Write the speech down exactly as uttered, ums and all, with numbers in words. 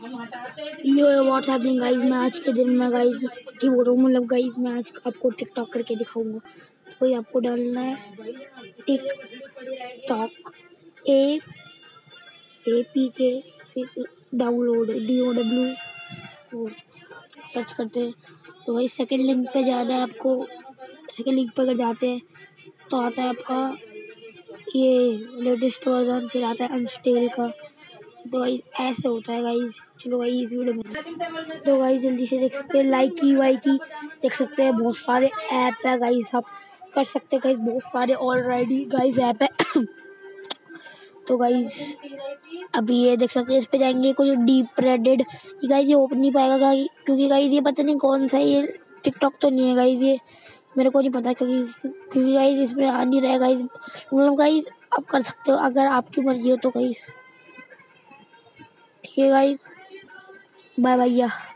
Yo what's happening guys, मैं आज के दिन में गाइस की बोल रहा हूँ, मतलब गाइस मैं आज आपको टिकटॉक करके दिखाऊंगा। तो ये आपको डालना है टिकटॉक, ए ए पी के, फिर download D O W search करते हैं। तो गाइस सेकंड लिंक पे जाना है आपको। सेकंड लिंक पे अगर जाते हैं तो आता है आपका ये लेटेस्ट वर्जन, फिर आता है अनस्टेल का। तो गाइस ऐसे होता है गाइस। चलो गाइस वीडियो में तो गाइस जल्दी से देख सकते हैं, लाइकी वाइकी देख सकते हैं, बहुत सारे ऐप है गाइस, आप कर सकते हैं गाइस, बहुत सारे ऑलरेडी गाइस ऐप है। तो गाइस अभी ये देख सकते हैं, इस पे जाएंगे कुछ डीप रेडेड, ये गाइस ये ओपन नहीं पाएगा गाइस, क्योंकि गाइस ये पता नहीं कौन सा ये टिकटॉक तो नहीं है गाइस, ये मेरे को नहीं पता, क्योंकि क्योंकि गाइस इसमें आ नहीं रहा है गाइस। मतलब गाइस आप कर सकते हो अगर आपकी मर्जी हो तो गाइस। ठीक है गाइस, बाय बाय।